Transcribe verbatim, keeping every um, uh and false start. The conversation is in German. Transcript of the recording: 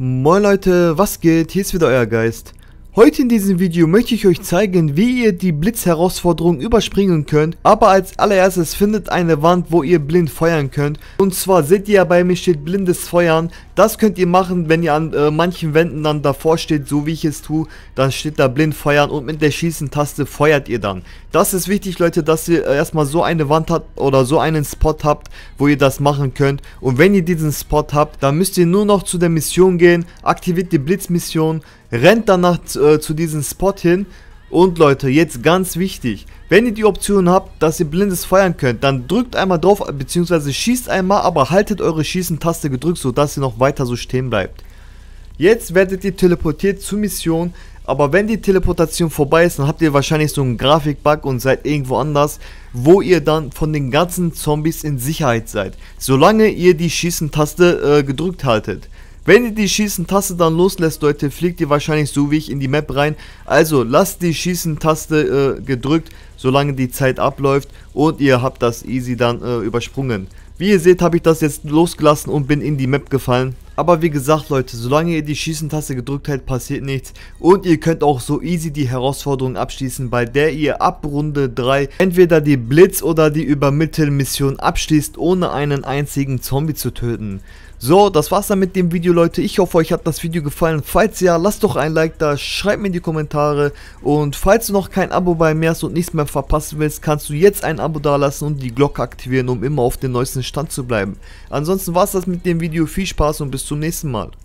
Moin Leute, was geht? Hier ist wieder euer Geist. Heute in diesem Video möchte ich euch zeigen, wie ihr die Blitzherausforderung überspringen könnt. Aber als allererstes findet eine Wand, wo ihr blind feuern könnt. Und zwar seht ihr ja, bei mir steht blindes Feuern. Das könnt ihr machen, wenn ihr an äh, manchen Wänden dann davor steht, so wie ich es tue. Dann steht da blind feuern und mit der Schießen-Taste feuert ihr dann. Das ist wichtig, Leute, dass ihr äh, erstmal so eine Wand habt oder so einen Spot habt, wo ihr das machen könnt. Und wenn ihr diesen Spot habt, dann müsst ihr nur noch zu der Mission gehen, aktiviert die Blitzmission, rennt danach äh, zu diesem Spot hin. Und Leute, jetzt ganz wichtig, wenn ihr die Option habt, dass ihr blindes feuern könnt, dann drückt einmal drauf, beziehungsweise schießt einmal, aber haltet eure Schießen-Taste gedrückt, sodass ihr noch weiter so stehen bleibt. Jetzt werdet ihr teleportiert zur Mission, aber wenn die Teleportation vorbei ist, dann habt ihr wahrscheinlich so einen Grafikbug und seid irgendwo anders, wo ihr dann von den ganzen Zombies in Sicherheit seid, solange ihr die Schießen-Taste äh, gedrückt haltet. Wenn ihr die Schießen-Taste dann loslässt, Leute, fliegt ihr wahrscheinlich so wie ich in die Map rein. Also lasst die Schießen-Taste äh, gedrückt, solange die Zeit abläuft, und ihr habt das easy dann äh, übersprungen. Wie ihr seht, habe ich das jetzt losgelassen und bin in die Map gefallen. Aber wie gesagt, Leute, solange ihr die Schießen-Taste gedrückt hält, passiert nichts. Und ihr könnt auch so easy die Herausforderung abschließen, bei der ihr ab Runde drei entweder die Blitz- oder die Übermittelmission abschließt, ohne einen einzigen Zombie zu töten. So, das war's dann mit dem Video, Leute. Ich hoffe, euch hat das Video gefallen. Falls ja, lasst doch ein Like da, schreibt mir in die Kommentare. Und falls du noch kein Abo bei mir hast und nichts mehr verpassen willst, kannst du jetzt ein Abo da lassen und die Glocke aktivieren, um immer auf dem neuesten Stand zu bleiben. Ansonsten war's das mit dem Video. Viel Spaß und bis zum nächsten Mal.